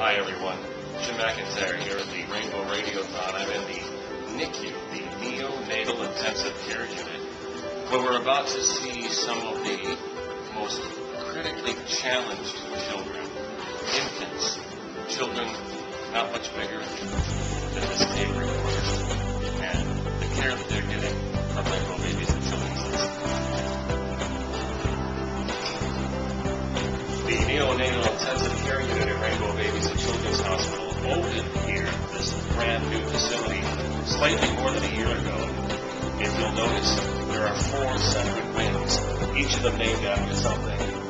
Hi everyone, Jim McIntyre here at the Rainbow Radiothon. I'm in the NICU, the Neonatal Intensive Care Unit, where we're about to see some of the most critically challenged children, infants, children not much bigger than this tape recorder, and the care that they're getting from Rainbow Babies and Children's Hospital. The Neonatal Intensive Care Unit at Rainbow Babies and Children's Hospital opened here, this brand new facility, slightly more than a year ago. If you'll notice, there are 4 separate wings, each of them named after something.